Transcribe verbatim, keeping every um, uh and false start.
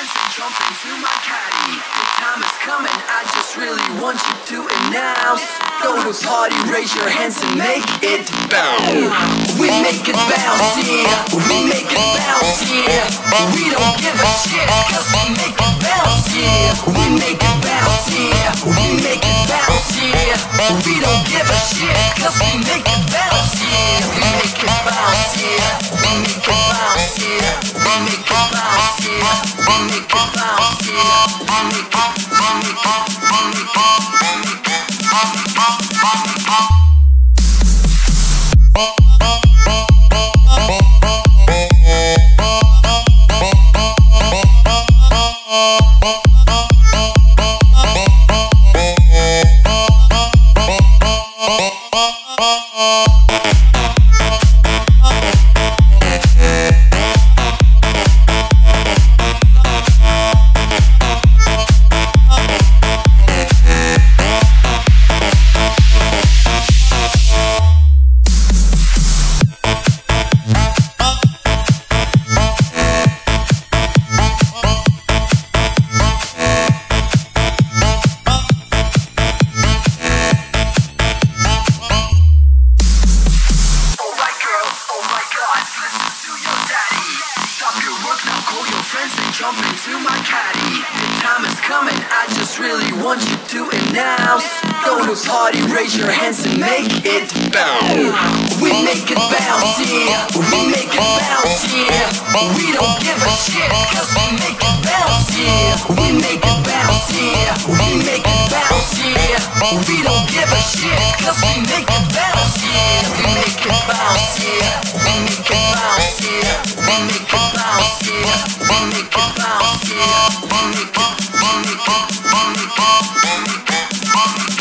friends and jump into my caddy. The time is coming, I just really want you to announce. Go to party, raise your hands and make it bounce. We make it bounce, yeah. We make it bounce, yeah. We don't give a shit, cause we make it bounce, yeah. We make it bounce, yeah. We make it bounce, yeah. We don't give a shit, cause we make it bounce, yeah. We make it bounce, yeah. We make it bounce, yeah. We make it bounce, yeah. We make it bounce, yeah. We make it, we make it, we make it, we make it, we make it. Jump into my caddy. The time is coming, I just really want you to announce. Go to party, raise your hands and make it bounce. We make it bounce, yeah. We make it bounce, yeah. We don't give a shit, cause we make it bounce, yeah. We make it bounce, yeah. We make it bounce, yeah. We don't give a shit, cause we make it bounce, yeah. We make it bounce, yeah. We make it bounce, yeah. We make it bounce, yeah. We make it bounce, yeah. We make it, we make it, we make it, we make it, we make it.